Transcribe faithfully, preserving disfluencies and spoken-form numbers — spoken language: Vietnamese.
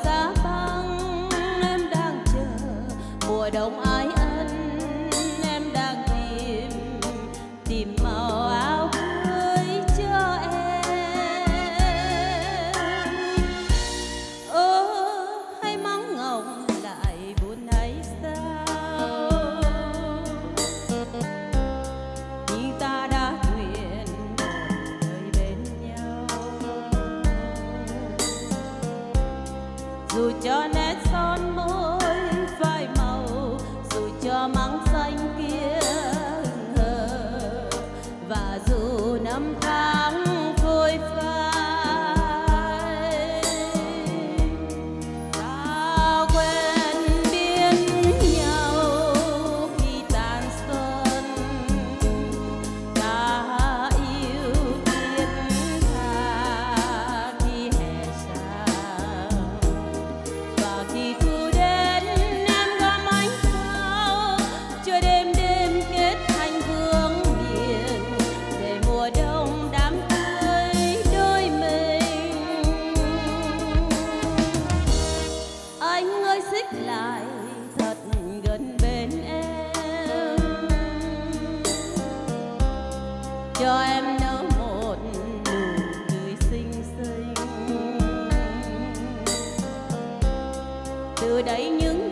giá băng em đang chờ, mùa đông ái ân em đang tìm, tìm màu áo cưới cho em. Ơ hay mong ngóng lại buồn hay sao, nhưng ta đã nguyện một đời bên nhau. Dù cho nét son môi phai màu, dù cho mắng xanh kia hừng hờ, và dù năm tháng phôi phai, ta quen biết nhau khi tàn xuân, ta yêu thiết tha khi hè xa, và khi thu đến em gom ánh sao cho đêm đêm kết thành vương miền, để mùa đông đám cưới đôi mình. Anh ơi xích lại thật gần bên em, cho em nở một nụ cười xinh xinh. Từ đây những